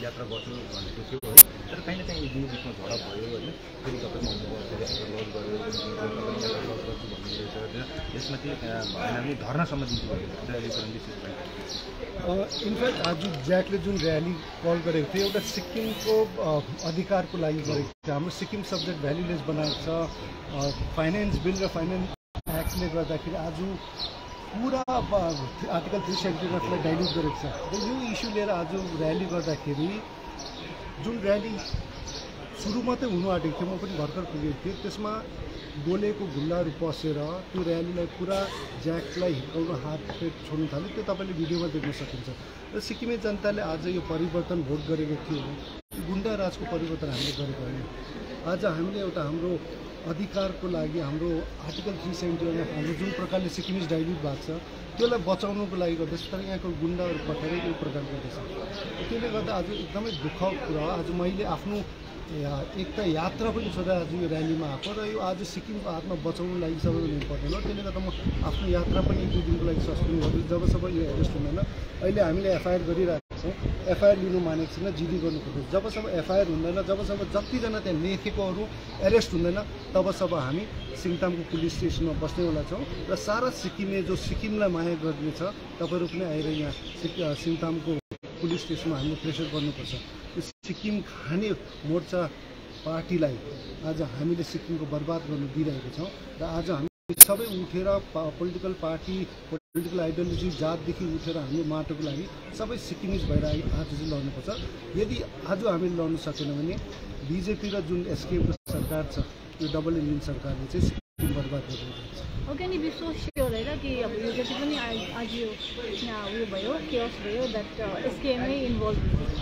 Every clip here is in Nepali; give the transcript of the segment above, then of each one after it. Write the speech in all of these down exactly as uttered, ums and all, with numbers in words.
यात्रा गर्छु भनेको थियो है। तर काहीँ न काहीँ दुई बिचमा झडप भयो होइन। फेरि तपाईँको लज गऱ्यो यात्रा लज गर्छु भन्नुहुँदैछ होइन। यसमा चाहिँ भएन भने धर्नासम्म दिन्छु भनेको र्यालीकरण विशेष इनफ्याक्ट आज ज्याकले जुन र्याली कल गरेको थियो एउटा सिक्किमको अधिकारको लागि गरेको थियो। हाम्रो सिक्किम सब्जेक्ट भ्याल्युलेस बनाएको छ। फाइनेन्स बिल र फाइनेन्स एक्टले गर्दाखेरि आज पुरा आर्टिकल थ्री सेभेन्टी एटलाई डाइल्युट गरेको छ र यो इस्यु लिएर आज र्याली गर्दाखेरि जुन र्याली सुरु मात्रै हुनु आँटेको थियो, म पनि भर्खर पुगेको थिएँ, त्यसमा बोलेको गुन्डाहरू पसेर त्यो र्यालीलाई पुरा ज्याकलाई हिर्काउन हात पेट छोड्नु थाल्यो। त्यो तपाईँले भिडियोमा देख्न सकिन्छ। र सिक्किमे जनताले आज यो परिवर्तन भोट गरेको थियो। गुन्डा राजको परिवर्तन हामीले गरेको होइन। आज हामीले एउटा हाम्रो अधिकारको लागि हाम्रो आर्टिकल थ्री सेभेन्टी वानमा हाम्रो जुन प्रकारले सिक्किमिज डाइल्युट भएको छ त्यसलाई बचाउनुको लागि गर्दैछ। तर यहाँको गुन्डाहरू पठाएर यो प्रकार गर्दैछ। त्यसले गर्दा आज एकदमै दुःखको कुरा हो। आज मैले आफ्नो एक त यात्रा पनि छोडेर आज यो र्यालीमा आएको र यो आज सिक्किमको हातमा बचाउनु लागि सबैभन्दा इम्पोर्टेन्ट हो। त्यसले गर्दा म आफ्नो यात्रा पनि एक दुई दिनको लागि सस्पेन्ड गर्छु जबसम्म यो एरेस्ट हुँदैन। अहिले हामीले एफआइआर गरिरहेको छौँ। एफआइआर लिनु मानेको छैन, जिडी गर्नु खोज्दैछ। जबसम्म एफआइआर हुँदैन, जबसम्म जतिजना त्यहाँ लेखेकोहरू एरेस्ट हुँदैन तबसम्म हामी सिङतामको पुलिस स्टेसनमा बस्नेवाला छौँ। र सारा सिक्किमे जो सिक्किमलाई माया गर्ने छ तपाईँहरू पनि आएर यहाँ सिङतामको पुलिस स्टेसनमा हामीले प्रेसर गर्नुपर्छ। यो सिक्किम खाने मोर्चा पार्टीलाई आज हामीले सिक्किमको बर्बाद गर्नु दिइरहेको छौँ। र आज हामी सबै उठेर पोलिटिकल पार्टी पोलिटिकल आइडियोलोजी जातदेखि उठेर हामी माटोको लागि सबै सिक्किमिज भएर आज चाहिँ लड्नुपर्छ। यदि आज हामीले लड्नु सकेन भने बिजेपी र जुन एसकेएमको सरकार छ यो डबल इन्जिन सरकारले चाहिँ सिक्किम बर्बाद गरिरहेको छ। ओके नि विश्वास स्योर होइन कि अब यो जति पनि आज यो यहाँ उयो भयो केओस भयो द्याट एसकेएममै इन्भल्भ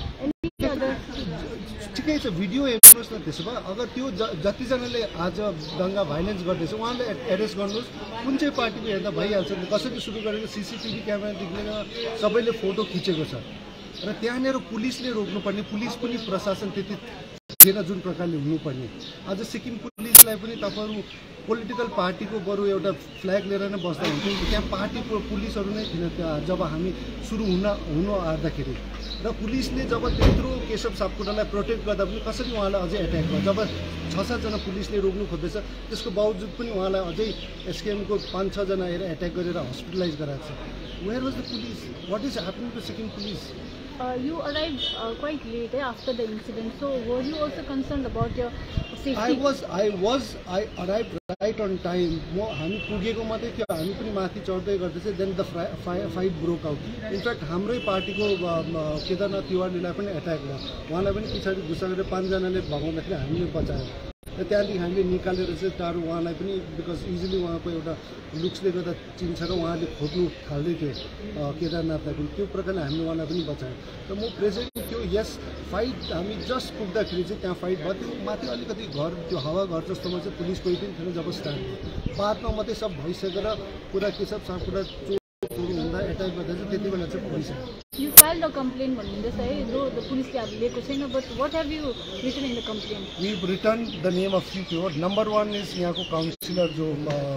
ठिकै छ। भिडियो हेर्नुहोस् न। त्यसो भए अगर त्यो ज जतिजनाले आज दङ्गा भाइलेन्स गर्दैछ उहाँलाई एरेस्ट गर्नुहोस्। कुन चाहिँ पार्टीको हेर्दा भइहाल्छ। कसरी सुरु गरेको सिसिटिभी क्यामेरादेखि लिएर सबैले फोटो खिचेको छ। र त्यहाँनिर पुलिसले रोक्नुपर्ने, पुलिस पनि प्रशासन त्यति थिएन जुन प्रकारले हुनुपर्ने। आज सिक्किम पुलिसलाई पनि तपाईँहरू पोलिटिकल पार्टीको बरु एउटा फ्ल्याग लिएर नै बस्दा हुन्थ्यो। त्यहाँ पार्टीको पुलिसहरू नै थिएन त्यहाँ जब हामी सुरु हुन हुनु आँट्दाखेरि। र पुलिसले जब त्यत्रो केशव सापकोटालाई प्रोटेक्ट गर्दा पनि कसरी उहाँलाई अझै एट्याक भयो। जब छ सातजना पुलिसले रोक्नु खोज्दैछ त्यसको बावजुद पनि उहाँलाई अझै एसकेएमको पाँच छजना आएर एट्याक गरेर हस्पिटलाइज गराएको छ। Where was the police? What is happening to Sikkim police? Uh, you arrived uh, quite late eh, after the incident. So were you also concerned about your safety? I was, I was, I arrived right on time. म हामी पुगेको मात्रै थियो, हामी पनि माथि चढ्दै गर्दैछ। Then the fight broke out. In fact हाम्रै पार्टीको केदारनाथ तिवारीलाई पनि एट्याक भयो। उहाँलाई पनि पछाडि घुसा गरेर पाँचजनाले भगाउँदाखेरि हामीले बचायो। र त्यहाँदेखि हामीले निकालेर चाहिँ टाढो उहाँलाई पनि बिकज इजिली उहाँको एउटा लुक्सले गर्दा चिन्छ र उहाँले खोज्नु थाल्दै थियो केदारनाथलाई पनि। त्यो प्रकारले हामीले उहाँलाई पनि बचायौँ। र म प्रेजेन्ट थियो। यस फाइट हामी जस्ट पुग्दाखेरि चाहिँ त्यहाँ फाइट भयो। त्यो माथि अलिकति घर त्यो हावा घर जस्तोमा चाहिँ पुलिस कोही पनि थिएन जब स्टार्ट भयो। बादमा मात्रै सब भइसकेर पुरा के सब सापकोटा चोरहरू हुँदा एट्याक गर्दा चाहिँ त्यति बेला चाहिँ भइसक्यो। You filed a complaint भन्नुहुँदैछ है, though the police ले अब लिएको छैन, but what have you written in the complaint? We've written the name of few people. Number one is यहाँको काउन्सिलर जो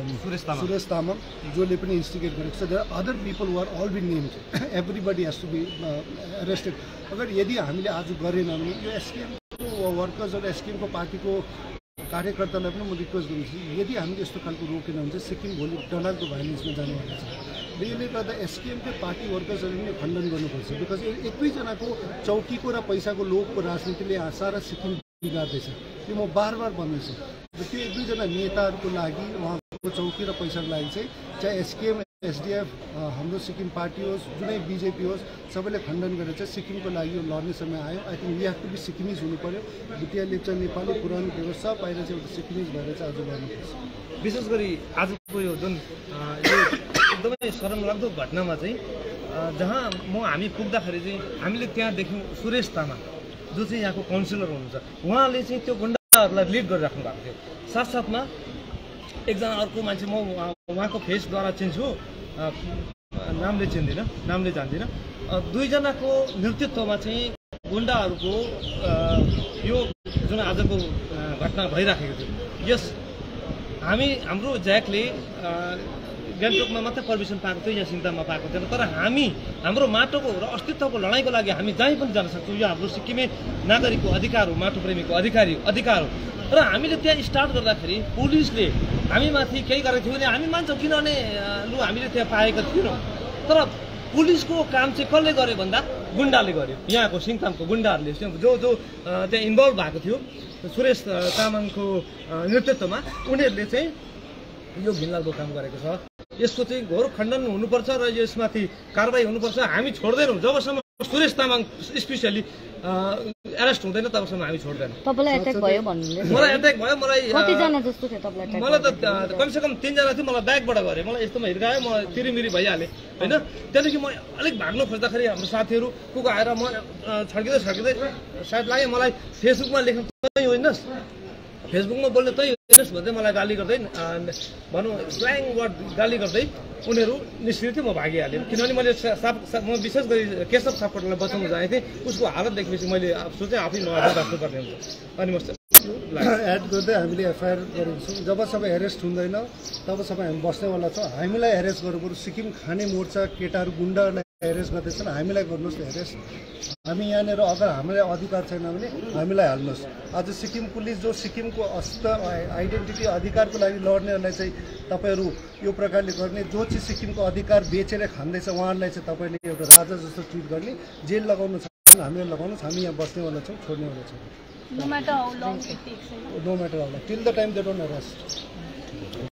सुरेश तामाङ जोले पनि इन्स्टिगेट गरेको छ। There are other people who are all been named. Everybody has to be uh, arrested. अगर यदि हामीले आज गरेन भने यो एसकेएमको वर्कर्स र एसकेएमको पार्टीको कार्यकर्तालाई पनि म रिक्वेस्ट गर्छु यदि हामीले यस्तो खालको रोकेन भने चाहिँ सिक्किम भोलि डरलाग्दो भाइलेन्समा जानुभएको छ। यसले गर्दा एसकेएमको पार्टी वर्कर्सहरूले पनि खण्डन गर्नुपर्छ। बिकज एक दुईजनाको चौकीको र पैसाको लोभको राजनीतिले सारा सिक्किम बिगार्दैछ। त्यो म बार बार भन्दैछु। र त्यो एक दुईजना नेताहरूको लागि उहाँको चौकी र पैसाको लागि चाहिँ चाहे एसकेएम एसडिएफ हाम्रो सिक्किम पार्टी होस् जुनै बिजेपी होस् सबैले खण्डन गरेर चाहिँ सिक्किमको लागि यो लड्ने समय आयो। I think we have to be Sikkimese हुनु पऱ्यो। भुटिया लेप्चा नेपाली पुरानो फेवर सब बाहिर चाहिँ एउटा सिक्किमिज भएर चाहिँ आज गर्नुपर्छ। विशेष गरी आजको यो जुन यो एकदमै शरमलाग्दो घटनामा चाहिँ जहाँ म हामी पुग्दाखेरि चाहिँ हामीले त्यहाँ देख्यौँ सुरेश तामाङ जो चाहिँ यहाँको काउन्सिलर हुनुहुन्छ। उहाँले चाहिँ त्यो गुन्डाहरूलाई लिड गरिराख्नु भएको थियो। साथसाथमा एकजना अर्को मान्छे म उहाँको फेसद्वारा चिन्छु, नामले चिन्दिनँ नामले जान्दिनँ। दुईजनाको नेतृत्वमा चाहिँ गुन्डाहरूको यो जुन आजको घटना भइराखेको थियो। यस हामी हाम्रो ज्याकले गान्तोकमा मात्रै पर्मिसन पाएको थियो, यहाँ सिङताममा पाएको थिएन। तर हामी हाम्रो माटोको र अस्तित्वको लडाइँको लागि हामी जहीँ पनि जान सक्छौँ। यो हाम्रो सिक्किमे नागरिकको अधिकार हो, माटो प्रेमीको अधिकारी अधिकार हो। र हामीले त्यहाँ स्टार्ट गर्दाखेरि पुलिसले हामीमाथि केही गरेको थियो भने हामी मान्छौँ, किनभने लु हामीले त्यहाँ पाएका थिएनौँ। तर पुलिसको काम चाहिँ कसले गर्यो भन्दा गुन्डाले गर्यो। यहाँको सिङतामको गुन्डाहरूले जो जो त्यहाँ इन्भल्भ भएको थियो सुरेश तामाङको नेतृत्वमा, उनीहरूले चाहिँ यो घिनलाग्दो काम गरेको छ। यसको चाहिँ घोर खण्डन हुनुपर्छ र यसमाथि कारबाही हुनुपर्छ। हामी छोड्दैनौँ जबसम्म सुरेश तामाङ स्पेसियली एरेस्ट हुँदैन तबसम्म हामी छोड्दैन। तपाईँलाई एट्याक भयो भन्नुले? मलाई एट्याक भयो। मलाई कतिजना जस्तो थियो तपाईँलाई? मलाई त कमसेकम तिनजना थियो। मलाई ब्यागबाट गरे, मलाई यस्तोमा हिर्कायो, म तिरिमिरी भइहालेँ होइन। त्यहाँदेखि म अलिक भाग्नु खोज्दाखेरि हाम्रो साथीहरू को को आएर म छड्किँदै छड्किँदै सायद लाग्यो मलाई फेसबुकमा लेख्नु तै होइनस्, फेसबुकमा बोल्ने तै होइनस् भन्दै मलाई गाली गर्दै भनौँ स्ल्याङ वर्ड गाली गर्दै उनीहरू निस्किँदै थियो। म भागिहालेँ किनभने मैले साप म विशेष गरी केशव सापकोटालाई बचाउन जाएको थिएँ। उसको हालत देखेपछि मैले सोचेँ आफै म आफै बाँच्नुपर्ने हुन्छ। अनि म एड गर्दै हामीले एफआइआर गरेको छौँ। जबसम्म एरेस्ट हुँदैन तबसम्म हामी बस्नेवाला छौँ। हामीलाई एरेस्ट गर्नु पऱ्यो। सिक्किम खाने मोर्चा केटाहरू गुन्डाहरूलाई एरेस्ट गर्दैछन्, हामीलाई गर्नुहोस् न एरेस्ट। हामी यहाँनिर अगर हामीलाई अधिकार छैन भने हामीलाई हाल्नुहोस्। आज सिक्किम पुलिस जो सिक्किमको अस्तित्व आइडेन्टिटी अधिकारको लागि लड्नेहरूलाई चाहिँ तपाईँहरू यो प्रकारले गर्ने, जो चाहिँ सिक्किमको अधिकार बेचेर खाँदैछ उहाँहरूलाई चाहिँ तपाईँले एउटा राजा जस्तो ट्रिट गर्ने, जेल लगाउनु छ हामीले लगाउनुहोस्। हामी यहाँ बस्नेवाला छौँ, छोड्नेवाला छौँ। No matter how long it takes. No matter how long, till the time they don't arrest.